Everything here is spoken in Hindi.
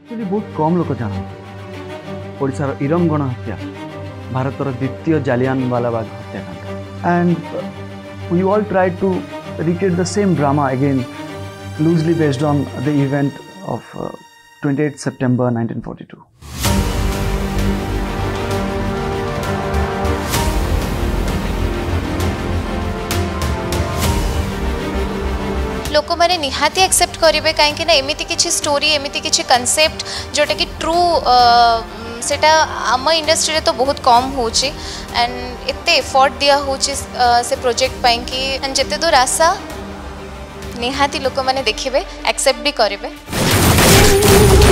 एक्चुअली बहुत कम लोग जानते ओडिशार इरम गण हत्या भारतर द्वितीय जालियानवाला बाग हत्याकांड and we all tried to recreate the same drama again loosely based on the event of 28 September 1942. लोक मैंने निहाती एक्सेप्ट करेंगे कहीं एमती किसी स्टोरी एमती किसी कनसेप्ट जोटा कि ट्रू सेटा आम इंडस्ट्री रे तो बहुत कम होची एंड एते एफर्ट दिया होची से प्रोजेक्ट पाई कि जेते दूर आशा निहाती लोक मैंने देखिए एक्सेप्ट भी करेंगे।